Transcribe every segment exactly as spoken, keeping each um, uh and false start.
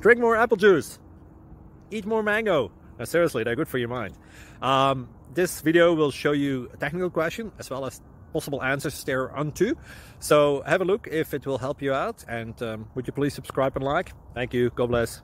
Drink more apple juice. Eat more mango. No, seriously, they're good for your mind. Um, this video will show you a technical question as well as possible answers thereunto. So have a look if it will help you out, and um, would you please subscribe and like? Thank you. God bless.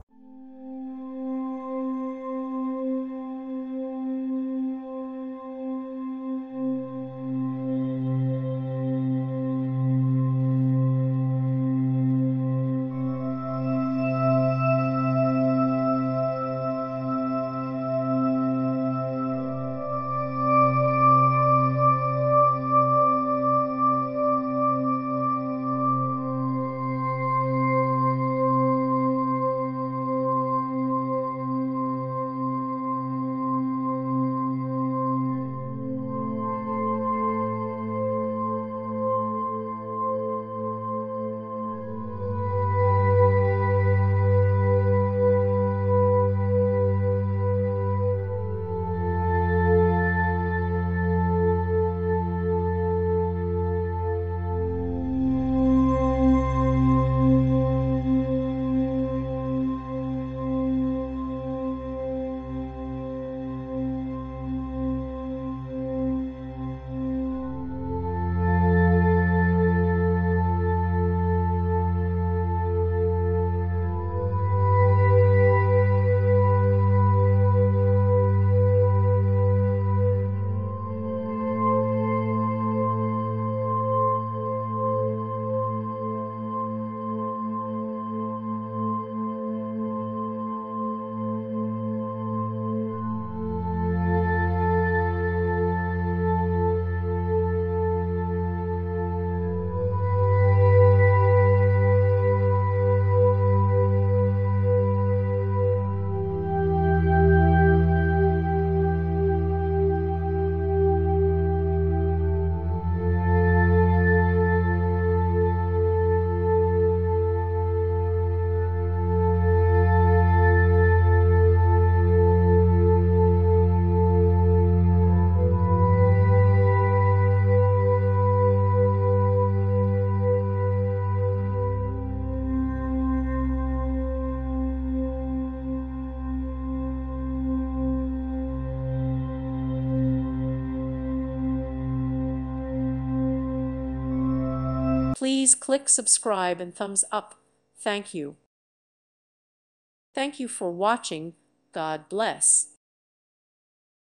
Please click subscribe and thumbs up. Thank you. Thank you for watching. God bless.